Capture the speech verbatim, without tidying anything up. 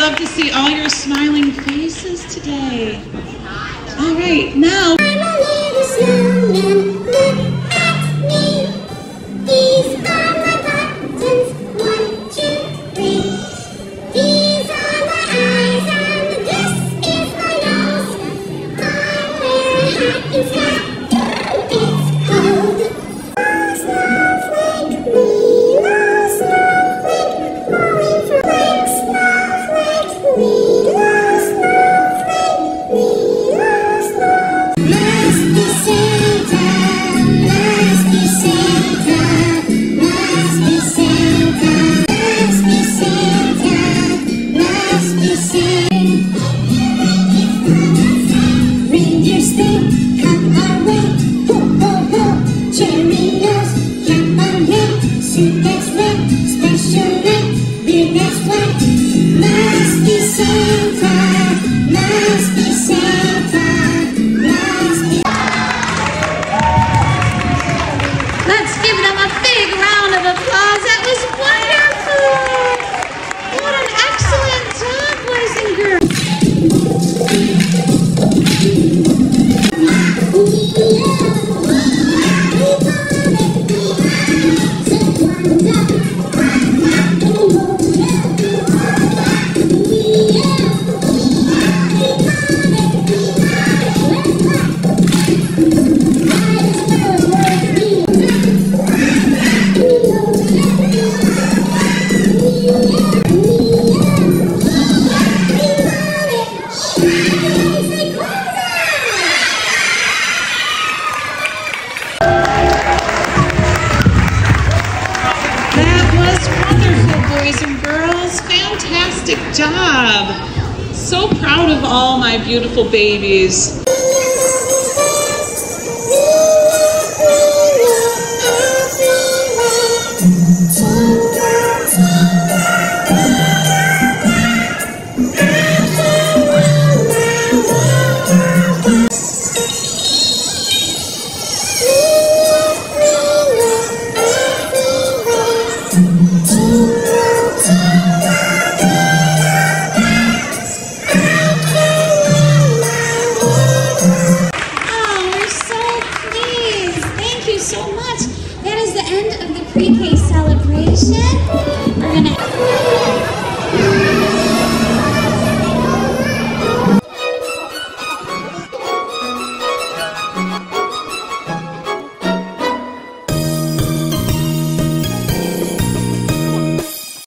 love to see all your smiling faces today. All right, now. I'm a little snowman, look at me. These are my buttons, one, two, three. These are my eyes and this is my nose. I wear a hat and scarf, it's cold. Snowflake, Lilo snowflake, moving from lake snowflake, Lilo snowflake, Lilo snowflake. Must be Santa, must be Santa, must be Santa, must be Santa, must be Santa. Reindeer stay, come our way, ho ho ho, cherry nose, jump on hill, suit that's red, special night, beard that's white. Must be Santa, must be Santa, must be. Let's give them a big round of applause. That was wonderful. What an excellent job, boys and girls. Boys and girls, fantastic job. So proud of all my beautiful babies. So much. That is the end